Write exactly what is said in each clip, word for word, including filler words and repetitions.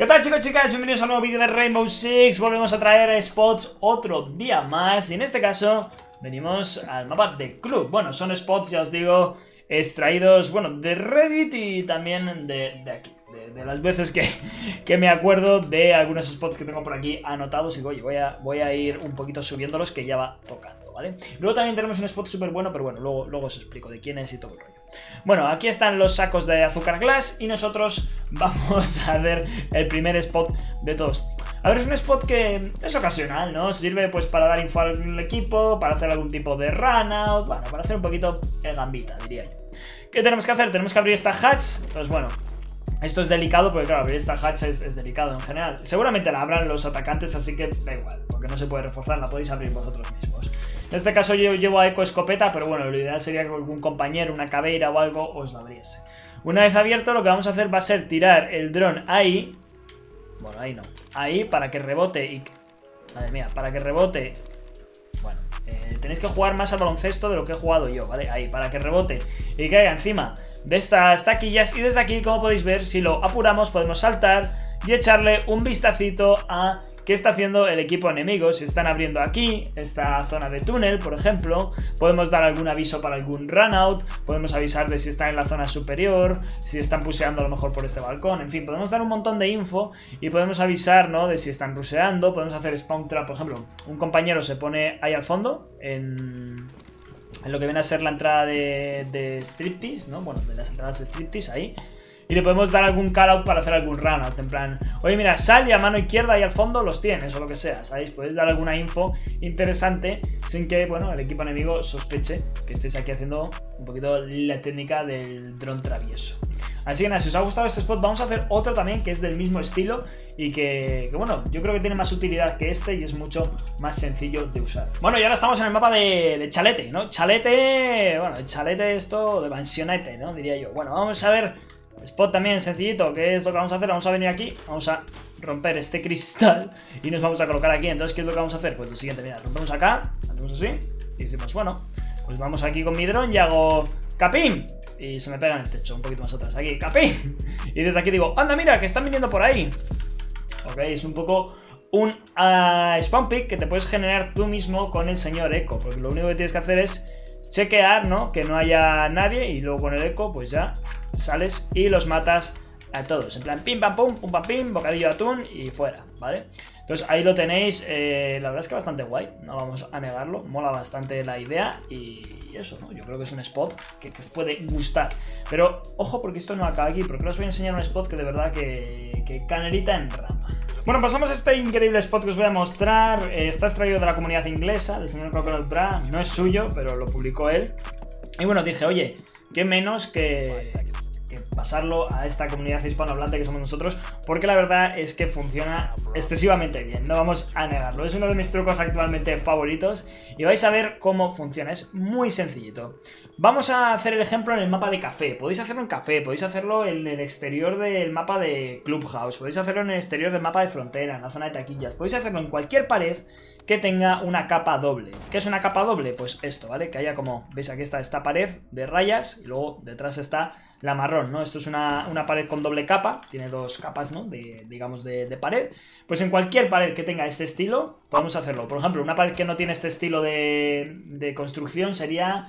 ¿Qué tal, chicos y chicas? Bienvenidos a un nuevo vídeo de Rainbow Six. Volvemos a traer spots otro día más. Y en este caso venimos al mapa de club. Bueno, son spots, ya os digo, extraídos, bueno, de Reddit y también de, de aquí. De, de las veces que, que me acuerdo de algunos spots que tengo por aquí anotados. Y digo, oye, voy a, voy a ir un poquito subiéndolos, que ya va tocando, ¿vale? Luego también tenemos un spot súper bueno, pero bueno, luego, luego os explico de quién es y todo el rollo. Bueno, aquí están los sacos de azúcar glass y nosotros vamos a ver el primer spot de todos. A ver, es un spot que es ocasional, ¿no? Sirve pues para dar info al equipo, para hacer algún tipo de run out, bueno, para hacer un poquito el gambita, diría yo. ¿Qué tenemos que hacer? Tenemos que abrir esta hatch, pues bueno, esto es delicado porque claro, abrir esta hatch es, es delicado en general. Seguramente la abran los atacantes, así que da igual, porque no se puede reforzar, la podéis abrir vosotros mismos. En este caso yo llevo a Eco escopeta, pero bueno, lo ideal sería que algún compañero, una caveira o algo, os lo abriese. Una vez abierto, lo que vamos a hacer va a ser tirar el dron ahí. Bueno, ahí no. Ahí para que rebote y... Madre mía, para que rebote... Bueno, eh, tenéis que jugar más al baloncesto de lo que he jugado yo, ¿vale? Ahí, para que rebote y caiga encima de estas taquillas. Y desde aquí, como podéis ver, si lo apuramos, podemos saltar y echarle un vistacito a... ¿Qué está haciendo el equipo enemigo? Si están abriendo aquí, esta zona de túnel, por ejemplo, podemos dar algún aviso para algún run out, podemos avisar de si están en la zona superior, si están puseando a lo mejor por este balcón, en fin, podemos dar un montón de info y podemos avisar, ¿no?, de si están ruseando, podemos hacer spawn trap, por ejemplo, un compañero se pone ahí al fondo, en... en lo que viene a ser la entrada de, de striptease, ¿no? Bueno, de las entradas de striptease, ahí. Y le podemos dar algún call out para hacer algún run out, en plan, oye mira, sal y a mano izquierda y al fondo los tienes, o lo que sea, ¿sabéis? Podéis dar alguna info interesante sin que, bueno, el equipo enemigo sospeche que estéis aquí haciendo un poquito la técnica del dron travieso. Así que nada, si os ha gustado este spot, vamos a hacer otro también que es del mismo estilo y que, que bueno, yo creo que tiene más utilidad que este y es mucho más sencillo de usar. Bueno, y ahora estamos en el mapa de, de Chalete, ¿no? Chalete, bueno, el Chalete esto de mansionete, ¿no? Diría yo. Bueno, vamos a ver... Spot también sencillito, ¿qué es lo que vamos a hacer? Vamos a venir aquí, vamos a romper este cristal y nos vamos a colocar aquí. Entonces, ¿qué es lo que vamos a hacer? Pues lo siguiente, mira, rompemos acá, hacemos así y decimos, bueno, pues vamos aquí con mi dron y hago ¡capim! Y se me pega en el techo, un poquito más atrás, aquí, ¡capim! Y desde aquí digo, anda, mira, que están viniendo por ahí. Ok, es un poco un uh, spawn pick que te puedes generar tú mismo con el señor Eco, porque lo único que tienes que hacer es chequear, ¿no?, que no haya nadie y luego con el Eco, pues ya sales y los matas a todos. En plan, pim, pam, pum, pum, pam, pim, bocadillo de atún y fuera, ¿vale? Entonces ahí lo tenéis, eh, la verdad es que bastante guay, no vamos a negarlo, mola bastante la idea y eso, ¿no? Yo creo que es un spot que, que os puede gustar. Pero ojo porque esto no acaba aquí, porque os voy a enseñar un spot que de verdad que, que canelita en rama. Bueno, pasamos a este increíble spot que os voy a mostrar. Eh, está extraído de la comunidad inglesa, del señor Coconut Bra, no es suyo, pero lo publicó él. Y bueno, dije, oye, qué menos que, que pasarlo a esta comunidad hispanohablante que somos nosotros, porque la verdad es que funciona excesivamente bien, no vamos a negarlo. Es uno de mis trucos actualmente favoritos y vais a ver cómo funciona, es muy sencillito. Vamos a hacer el ejemplo en el mapa de café, podéis hacerlo en café, podéis hacerlo en el exterior del mapa de Clubhouse, podéis hacerlo en el exterior del mapa de frontera, en la zona de taquillas, podéis hacerlo en cualquier pared que tenga una capa doble. ¿Qué es una capa doble? Pues esto, ¿vale? Que haya como, veis, aquí está esta pared de rayas y luego detrás está la marrón, ¿no? Esto es una, una pared con doble capa, tiene dos capas, ¿no? De, digamos, de, de pared. Pues en cualquier pared que tenga este estilo, podemos hacerlo. Por ejemplo, una pared que no tiene este estilo de, de construcción sería...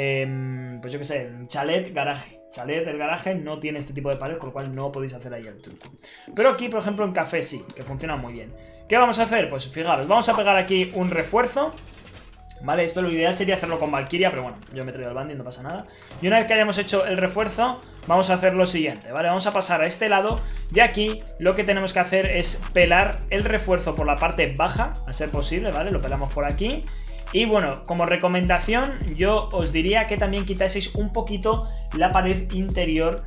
Eh, pues yo que sé, chalet, garaje. Chalet, el garaje no tiene este tipo de pared, con lo cual no podéis hacer ahí el truco. Pero aquí, por ejemplo, en café sí, que funciona muy bien. ¿Qué vamos a hacer? Pues fijaros, vamos a pegar aquí un refuerzo. Vale, esto lo ideal sería hacerlo con Valkyria, pero bueno, yo me he traído el bandit, no pasa nada. Y una vez que hayamos hecho el refuerzo, vamos a hacer lo siguiente, ¿vale? Vamos a pasar a este lado y aquí lo que tenemos que hacer es pelar el refuerzo por la parte baja, a ser posible, ¿vale? Lo pelamos por aquí. Y bueno, como recomendación yo os diría que también quitaseis un poquito la pared interior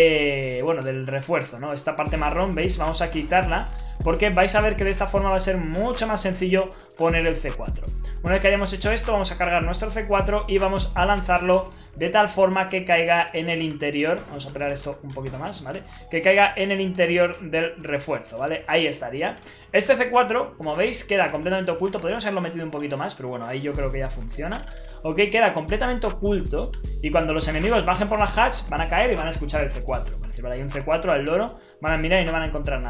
de, bueno, del refuerzo, ¿no? Esta parte marrón, ¿veis? Vamos a quitarla porque vais a ver que de esta forma va a ser mucho más sencillo poner el C cuatro. Una vez que hayamos hecho esto, vamos a cargar nuestro C cuatro y vamos a lanzarlo de tal forma que caiga en el interior. Vamos a pegar esto un poquito más, ¿vale? Que caiga en el interior del refuerzo, ¿vale? Ahí estaría. Este C cuatro, como veis, queda completamente oculto. Podríamos haberlo metido un poquito más, pero bueno, ahí yo creo que ya funciona. Ok, queda completamente oculto y cuando los enemigos bajen por la hatch van a caer y van a escuchar el C cuatro. Vale, hay un C cuatro al loro, van a mirar y no van a encontrar nada.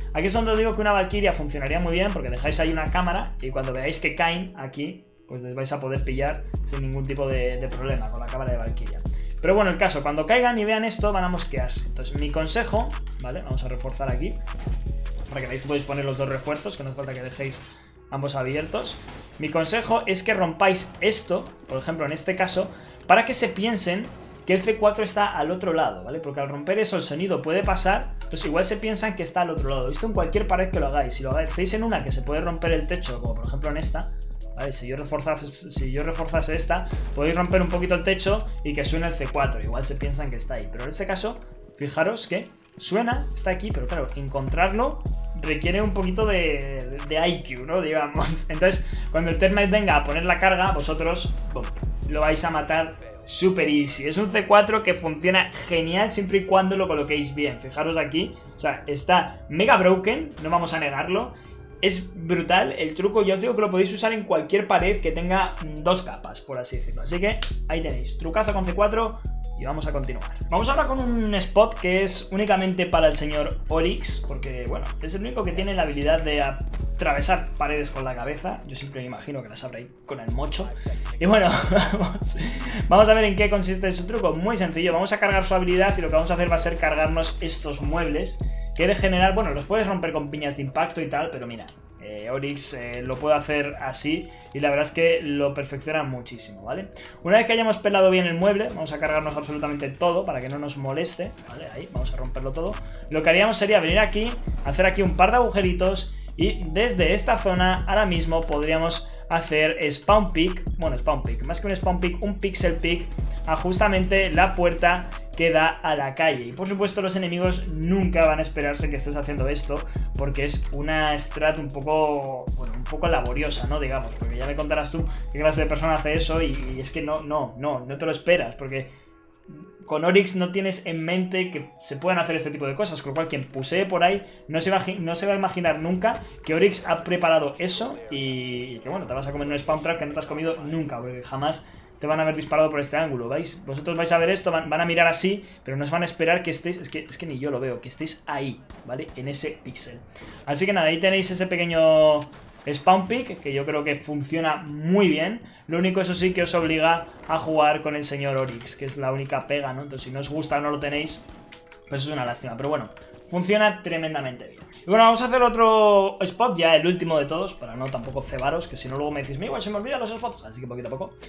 Aquí es donde os digo que una Valkyria funcionaría muy bien, porque dejáis ahí una cámara y cuando veáis que caen aquí, pues les vais a poder pillar sin ningún tipo de, de problema con la cámara de Valkyria. Pero bueno, el caso, cuando caigan y vean esto, van a mosquearse. Entonces, mi consejo, ¿vale? Vamos a reforzar aquí, para que veáis que podéis poner los dos refuerzos, que no hace falta que dejéis ambos abiertos. Mi consejo es que rompáis esto, por ejemplo, en este caso, para que se piensen que el C cuatro está al otro lado, ¿vale? Porque al romper eso el sonido puede pasar, entonces igual se piensan que está al otro lado. Esto en cualquier pared que lo hagáis. Si lo hacéis en una que se puede romper el techo, como por ejemplo en esta, ¿vale? Si yo reforzase, si yo reforzase esta, podéis romper un poquito el techo y que suene el C cuatro. Igual se piensan que está ahí. Pero en este caso, fijaros que suena, está aquí, pero claro, encontrarlo requiere un poquito de, de, de I Q, ¿no? Digamos. Entonces, cuando el Termite venga a poner la carga, vosotros boom, lo vais a matar super easy. Es un C cuatro que funciona genial siempre y cuando lo coloquéis bien. Fijaros aquí, o sea, está mega broken, no vamos a negarlo. Es brutal el truco, ya os digo que lo podéis usar en cualquier pared que tenga dos capas, por así decirlo. Así que ahí tenéis, trucazo con C cuatro y vamos a continuar. Vamos ahora con un spot que es únicamente para el señor Oryx, porque bueno, es el único que tiene la habilidad de atravesar paredes con la cabeza. Yo siempre me imagino que las abre ahí con el mocho. Y bueno, vamos, vamos a ver en qué consiste su truco. Muy sencillo, vamos a cargar su habilidad y lo que vamos a hacer va a ser cargarnos estos muebles que de general, bueno, los puedes romper con piñas de impacto y tal, pero mira, eh, Oryx eh, lo puede hacer así y la verdad es que lo perfecciona muchísimo, ¿vale? Una vez que hayamos pelado bien el mueble, vamos a cargarnos absolutamente todo para que no nos moleste, ¿vale? Ahí, vamos a romperlo todo. Lo que haríamos sería venir aquí, hacer aquí un par de agujeritos y desde esta zona ahora mismo podríamos hacer spawn pick, bueno, spawn pick, más que un spawn pick, un pixel pick a justamente la puerta que da a la calle. Y por supuesto los enemigos nunca van a esperarse que estés haciendo esto, porque es una strat un poco, bueno, un poco laboriosa, ¿no? Digamos, porque ya me contarás tú qué clase de persona hace eso y, y es que no, no, no, no te lo esperas, porque con Oryx no tienes en mente que se puedan hacer este tipo de cosas, con lo cual quien pusee por ahí no se va a, no se va a imaginar nunca que Oryx ha preparado eso y, y que bueno, te vas a comer un spawn trap que no te has comido nunca, porque jamás te van a haber disparado por este ángulo, ¿vais? Vosotros vais a ver esto, van, van a mirar así, pero no os van a esperar que estéis, es que, es que ni yo lo veo, que estéis ahí, ¿vale? En ese píxel. Así que nada, ahí tenéis ese pequeño spawn pick, que yo creo que funciona muy bien. Lo único, eso sí, que os obliga a jugar con el señor Oryx, que es la única pega, ¿no? Entonces si no os gusta o no lo tenéis, pues es una lástima, pero bueno, funciona tremendamente bien. Y bueno, vamos a hacer otro spot, ya el último de todos, para no tampoco cebaros, que si no luego me decís, igual se me olvidan los spots, así que poquito a poco.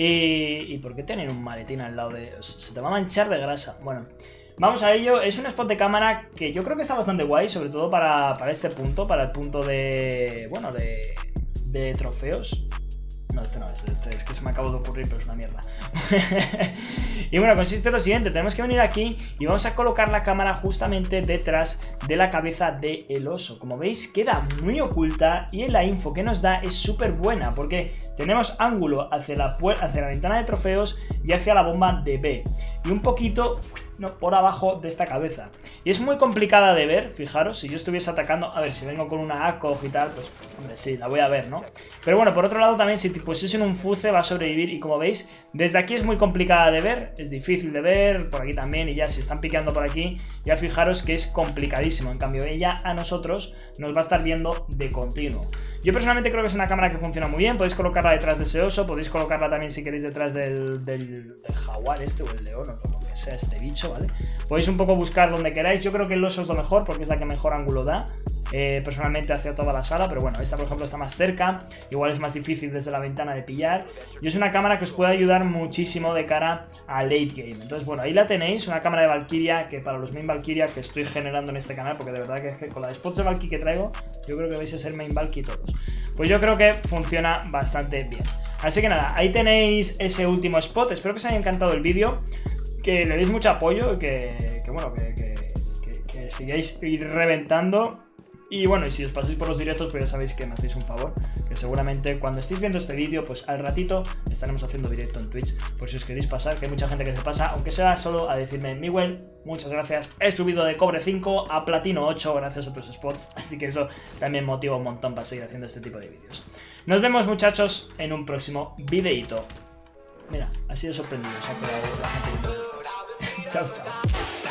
Y, ¿y por qué tienen un maletín al lado de...? Se te va a manchar de grasa. Bueno, vamos a ello. Es un spot de cámara que yo creo que está bastante guay, sobre todo para, para este punto, para el punto de... bueno, de, de trofeos. No, este no es, este es que se me acaba de ocurrir, pero es una mierda. Y bueno, consiste en lo siguiente, tenemos que venir aquí y vamos a colocar la cámara justamente detrás de la cabeza del oso. Como veis, queda muy oculta y en la info que nos da es súper buena, porque tenemos ángulo hacia la, hacia la ventana de trofeos y hacia la bomba de B. Y un poquito... no, por abajo de esta cabeza. Y es muy complicada de ver, fijaros, si yo estuviese atacando, a ver, si vengo con una A C O G y tal, pues, hombre, sí, la voy a ver, ¿no? Pero bueno, por otro lado también, si pusiesen un Fuce va a sobrevivir y como veis, desde aquí es muy complicada de ver, es difícil de ver, por aquí también, y ya si están piqueando por aquí, ya fijaros que es complicadísimo. En cambio, ella a nosotros nos va a estar viendo de continuo. Yo personalmente creo que es una cámara que funciona muy bien, podéis colocarla detrás de ese oso, podéis colocarla también si queréis detrás del, del, del jaguar este o el león o lo que sea este bicho, ¿vale? Podéis un poco buscar donde queráis, yo creo que el oso es lo mejor porque es la que mejor ángulo da, eh, personalmente hacia toda la sala, pero bueno, esta por ejemplo está más cerca, igual es más difícil desde la ventana de pillar, y es una cámara que os puede ayudar muchísimo de cara a late game. Entonces bueno, ahí la tenéis, una cámara de Valkyria que para los main Valkyria que estoy generando en este canal, porque de verdad que, es que con la de spots de Valky que traigo, yo creo que vais a ser main Valky todos, pues yo creo que funciona bastante bien. Así que nada, ahí tenéis ese último spot, espero que os haya encantado el vídeo, que le deis mucho apoyo, que, que bueno, que, que, que, que sigáis ir reventando. Y bueno, y si os pasáis por los directos, pues ya sabéis que me hacéis un favor, que seguramente cuando estéis viendo este vídeo, pues al ratito estaremos haciendo directo en Twitch, por si os queréis pasar, que hay mucha gente que se pasa, aunque sea solo a decirme, Miguel, muchas gracias, he subido de cobre cinco a platino ocho gracias a tus spots, así que eso también motiva un montón para seguir haciendo este tipo de vídeos. Nos vemos, muchachos, en un próximo videíto. Mira, ha sido sorprendido, se ha quedado la gente viendo los spots. Chao, chao.